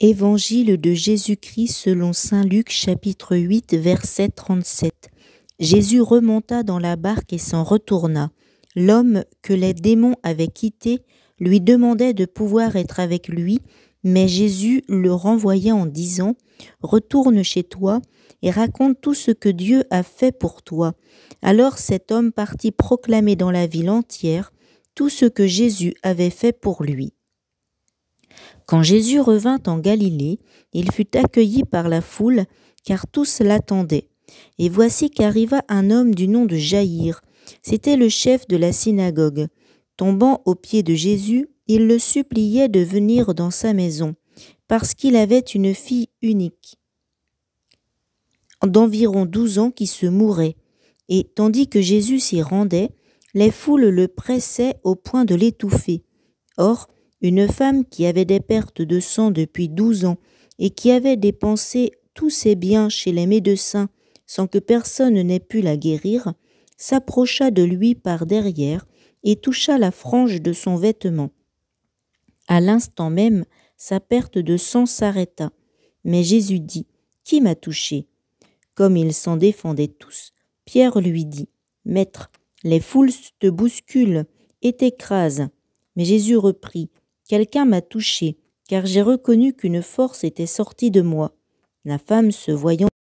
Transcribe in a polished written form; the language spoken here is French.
Évangile de Jésus-Christ selon saint Luc chapitre 8 verset 37. Jésus remonta dans la barque et s'en retourna. L'homme que les démons avaient quitté lui demandait de pouvoir être avec lui, mais Jésus le renvoya en disant « Retourne chez toi et raconte tout ce que Dieu a fait pour toi. » Alors cet homme partit proclamer dans la ville entière tout ce que Jésus avait fait pour lui. Quand Jésus revint en Galilée, il fut accueilli par la foule, car tous l'attendaient. Et voici qu'arriva un homme du nom de Jaïr. C'était le chef de la synagogue. Tombant aux pieds de Jésus, il le suppliait de venir dans sa maison, parce qu'il avait une fille unique, d'environ 12 ans, qui se mourait. Et tandis que Jésus s'y rendait, les foules le pressaient au point de l'étouffer. Or, une femme qui avait des pertes de sang depuis 12 ans et qui avait dépensé tous ses biens chez les médecins sans que personne n'ait pu la guérir, s'approcha de lui par derrière et toucha la frange de son vêtement. À l'instant même, sa perte de sang s'arrêta. Mais Jésus dit « Qui m'a touché ?» Comme ils s'en défendaient tous, Pierre lui dit « Maître, les foules te bousculent et t'écrasent. » Mais Jésus reprit « Quelqu'un m'a touché, car j'ai reconnu qu'une force était sortie de moi. » La femme, se voyant